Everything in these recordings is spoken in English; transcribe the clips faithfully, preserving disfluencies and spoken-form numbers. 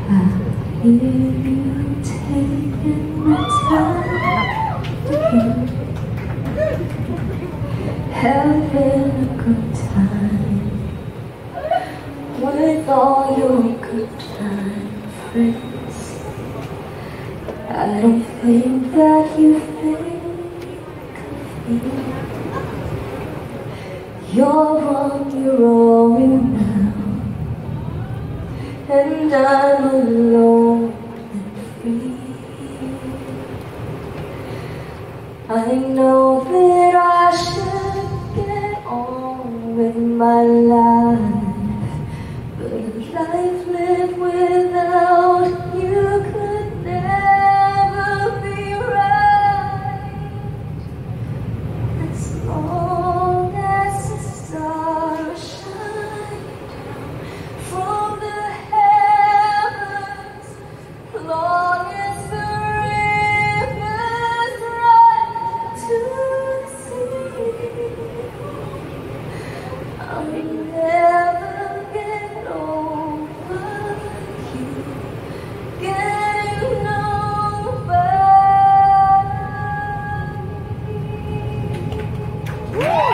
Have you taken the time to having a good time with all your good time friends? I don't think that you think of me. You're on your own now, and I'm alone and free. I know that I should get on with my life, but a life lived without you could never be right. As long as the stars shine from the heavens, long as the rivers run to the sea, I'll never get over you getting over me.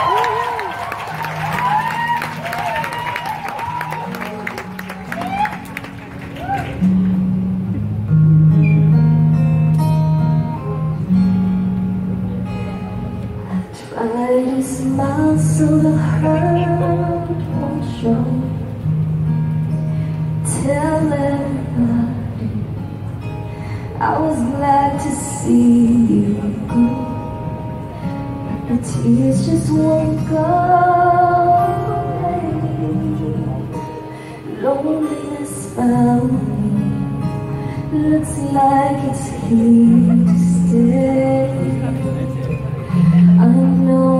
Try to smile so the hurt won't show. Tell everybody I was glad to see you go, but the tears just won't go away. Loneliness found me, looks like it's here to stay. I know